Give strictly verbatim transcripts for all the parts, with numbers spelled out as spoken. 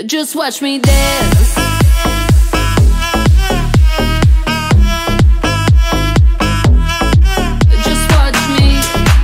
Just watch me dance. Just watch me.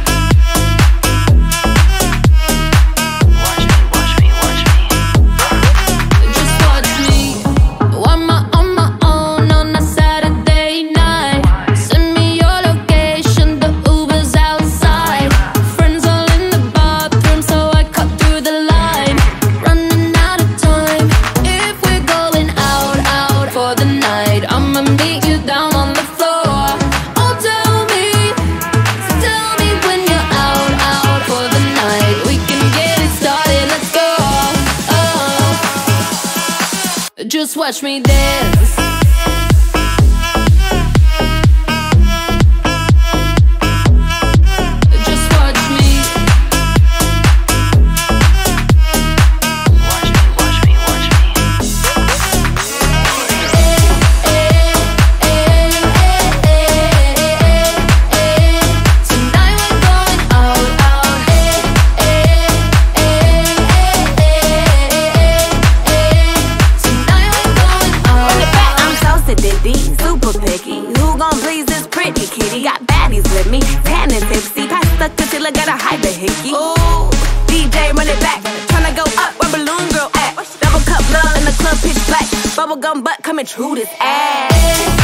Watch me, watch me, watch me. Just watch me. I'm on my own on a Saturday night. Send me your location, the Uber's outside. Friends all in the bathroom, so I cut through the line. Running out of time. If we're going out, out for the night, I'ma meet you down on the floor. Oh, tell me, so tell me when you're out, out for the night. We can get it started, let's go. Oh, just watch me dance. Just watch me. Watch me, watch me, watch me. Tonight we're going out, out. Tonight we're going out, out. I'm so sedity, super picky. Who gon' please this pretty kitty? Got baddies with me, tan and tipsy. Pass the concealer, gotta hide the hickey. Ooh, D J run it back, tryna go up where Balloon Girl at. Double cup love in the club, pitch black. Bubblegum butt coming true this ass.